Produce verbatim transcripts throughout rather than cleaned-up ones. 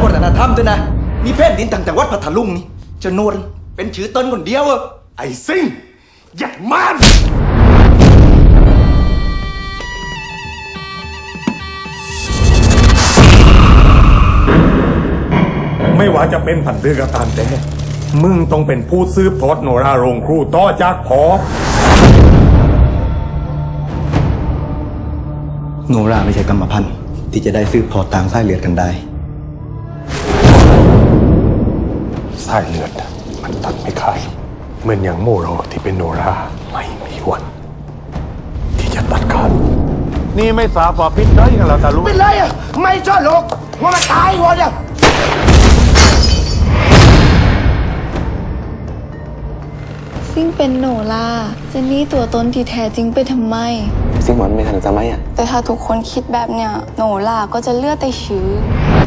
วัฒนธรรมด้วยนะมีแผ่นดินต่างจังหวัดพัทลุงนี่จะนวลเป็นชื่อต้นคนเดียวอะไอ้ซิ่งหยัดมันไม่ว่าจะเป็นผันเรือก็ตามแต่มึงต้องเป็นผู้ซื้อพอดโนราโรงครูต่อจากพอโนราไม่ใช่กรรมพันธุ์ที่จะได้ซื้อพอต่างสายเลือดกันได้สายเลือดมันตัดไม่ขาดเหมือนอย่างโมโรที่เป็นโนราไม่มีวันที่จะตัดขาดนี่ไม่สาบว่าพิษได้กันแล้วแต่รู้เป็นไรอ่ะไม่ชอบโลกว่ามันตายหมดอ่ะซิ่งเป็นโนราเจนนี่ตัวตนที่แท้จริงไปทำไมซิ่งมันไม่ทันจะไหมอ่ะแต่ถ้าทุกคนคิดแบบเนี้ยโนราก็จะเลือดแต่ชื้อ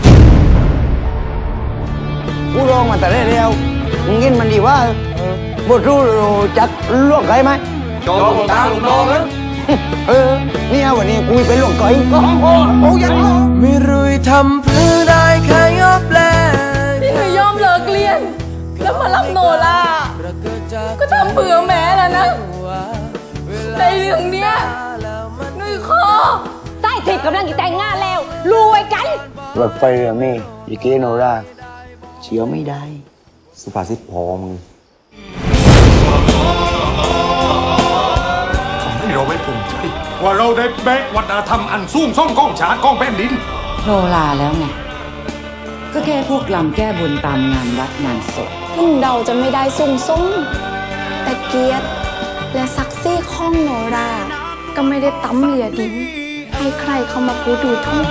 กูลองมาแต่ได้แล้วมึงกินมันดีว่าบทรู้จักลวกไก่ไหมโจมตาลุงน้องนะเออเนี่ยวันนี้กูเป็นลวกไก่โอ้โหโอ้ยังไม่รู้ทำเพื่อได้แค่ยอมแลที่หนูยอมเลิกเรียนแล้วมารับโนราก็ทำเผื่อแม่แล้วนะในเรื่องเนี้ยหนุ่ยคอใต้ทิพย์กำลังจะแต่งงานแล้วรวยกันรถไฟเรือนี่อีเกโนราเชียวไม่ได้สุภาษิตพอมึงทำให้เราไม่ภูมิใจว่าเราได้แบกวัฒนธรรมอันสูงส่งก้องชาติก้องแผ่นดินโนราแล้วไงก็แค่พวกลำแก้บนตามงานวัดงานศพถึงเราจะไม่ได้สูงส่งแต่เกียรติและซักซี่ข้องโนราก็ไม่ได้ตั้มเหลียดินให้ใครเข้ามาพูดดูถูก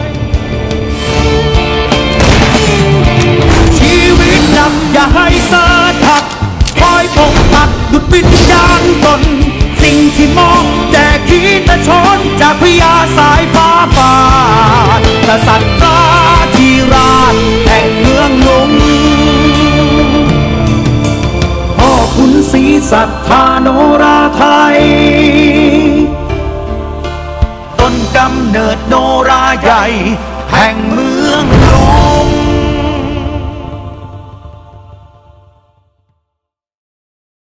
ชีวิตนำอย่าให้สาทักคอยปกปักดุดวิญญาณตนสิ่งที่มองแต่คิดแต่ชนจากพญาสายฟ้าฟ้ากษัตริย์ราธิราชแห่งเมืองหลวงพ่อขุนศรีศรัทธาโนราไทยต้นกำเนิดโนราใหญ่แห่งเมืองหลวง